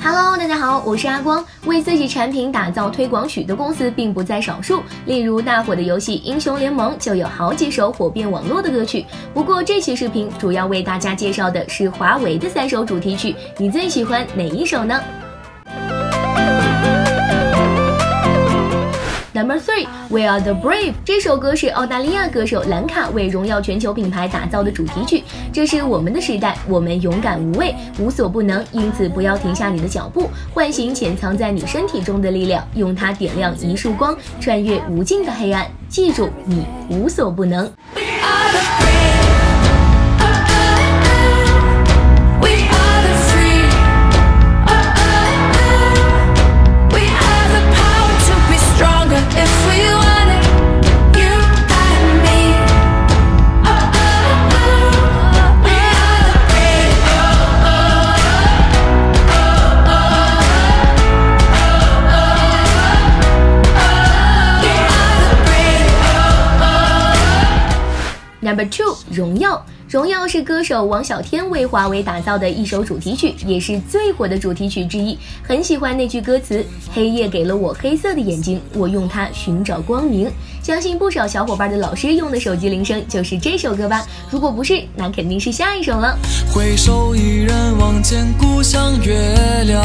Hello， 大家好，我是阿光。为自己产品打造推广曲的公司并不在少数，例如大火的游戏《英雄联盟》就有好几首火遍网络的歌曲。不过这期视频主要为大家介绍的是华为的3首主题曲，你最喜欢哪一首呢？Number 3 We Are the Brave 这首歌是澳大利亚歌手兰卡为荣耀全球品牌打造的主题曲。这是我们的时代，我们勇敢无畏，无所不能，因此不要停下你的脚步，唤醒潜藏在你身体中的力量，用它点亮一束光，穿越无尽的黑暗。记住，你无所不能。Number 2 荣耀。荣耀是歌手王小天为华为打造的一首主题曲，也是最火的主题曲之一。很喜欢那句歌词，黑夜给了我黑色的眼睛，我用它寻找光明。相信不少小伙伴的老师用的手机铃声就是这首歌吧，如果不是，那肯定是下一首了。 回首一人望见故乡月亮，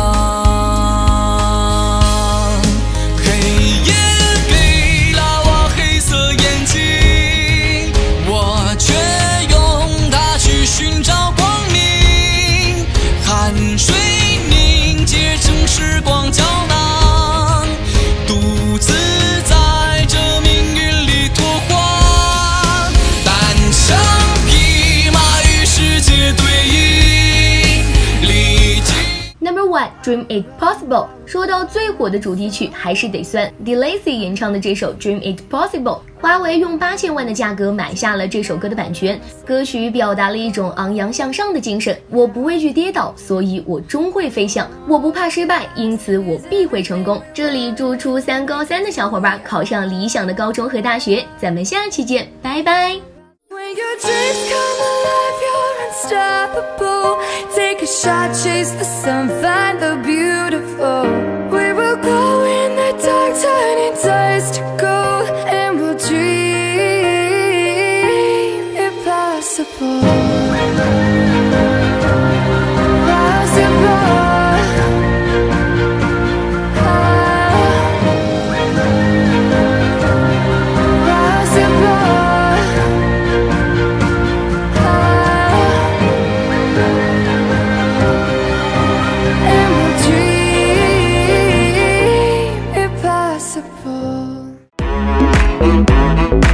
黑夜给了我黑色眼睛，我却用它去寻找光明，汗水凝结成时光胶囊，独自在这命运里拓荒，单枪匹马与世界对应，历经。 Number 1 Dream It Possible。 说到最火的主题曲，还是得算 DeLacy 演唱的这首 Dream It Possible。 华为用8000万的价格买下了这首歌的版权，歌曲表达了一种昂扬向上的精神，我不畏惧跌倒，所以我终会飞翔，我不怕失败，因此我必会成功。这里祝初3高3的小伙伴考上理想的高中和大学，咱们下期见，拜拜。 When your dreams come alive, you're unstoppable. Take a shot, chase the sun, find the beautiful. We will go in the dark, turning dust to gold, and we'll dream impossible. Impossible.